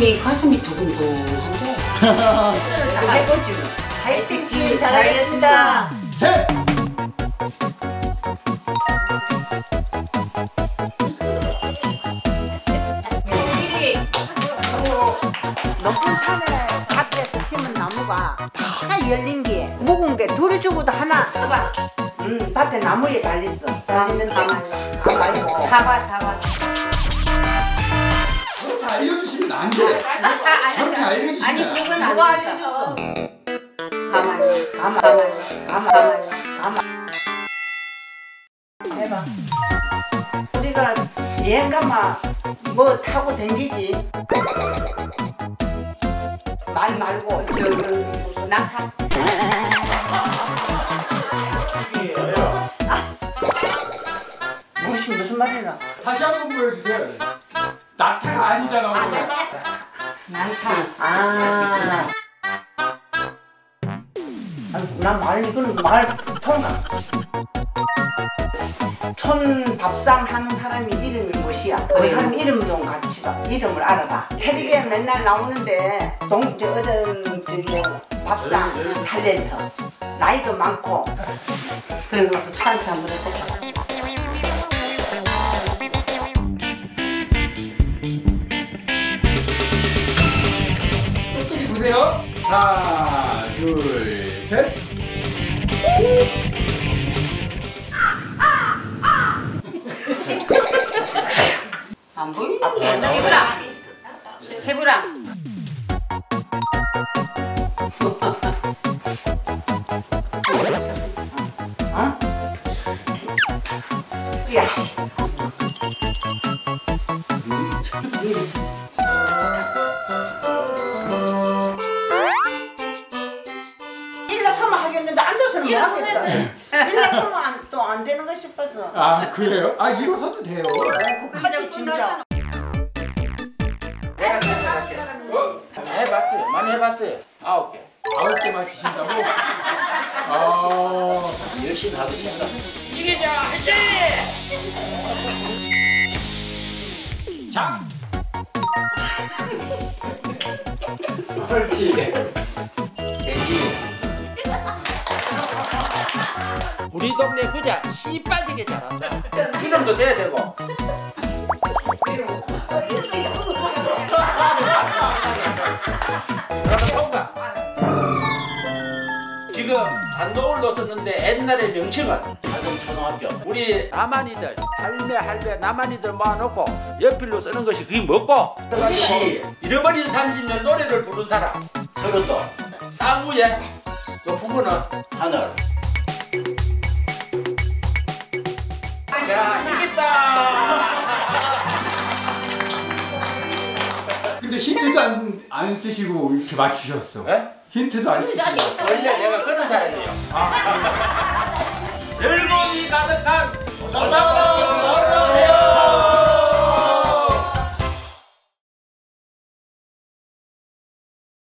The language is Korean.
아니 가슴이 두근두근한데. 해보지 뭐. 화이팅 팀 잘하겠습니다. 셋. 높은 산에 밭에서 심은 나무가 다 열린 게 묵은 게 둘이 주고도 하나. 사과. 밭에 나무에 달렸어. 달리는데 가만히 사과. 저렇게 알려주시면 안 돼. 저렇게 알려주시면 아니 그건 안 누가 돼. 알려줘? 가만. 해봐. 우리가 여행 가면 뭐 타고 댕기지. 말 말고 저 낙타. 무슨 말이나? 다시 한번 보여주세요. 낙타가 아니잖아. 낙타. 난 이거는 말 통과. 촌 밥상 하는 사람이 이름이 무엇이야? 그 사람 이름 좀 같이 봐. 이름을 알아봐. 텔레비에 맨날 나오는데 밥상 탤런트. 나이도 많고. 그리고 찬스 한번 해볼까? 똑똑히 보세요. 하나, 둘, 셋. 안 보이는데. 세부랑. 어? 야. 일어서면 하겠는데 앉아서는 못 하겠다. 일어서면 또 안 되는 거 싶어서. 아 그래요? 아 일어서도 돼요. 그까지 진짜. 해봤어요. 많이 해봤어요. 9개. 9개 맞히신다고? 열심히 하겠습니다. 이기자 화이팅! 자. 그렇지. 우리 동네 부자 씨 빠지게 잘한다. 이름도 돼야 되고. 지금 단노을로 썼는데 옛날의 명칭은 자동초등학교. 우리 남한이들 할매 남한이들 모아놓고 연필로 쓰는 것이 그게 뭐고? 시. 잃어버린 30년 노래를 부른 사람. 서른도. 땅 위에 높은 거는 하늘. 자, 이겼다. 근데 힌트도 안 쓰시고 이렇게 맞추셨어. 네? 힌트도 안 쓰시고. 원래 내가 그런 사람이에요.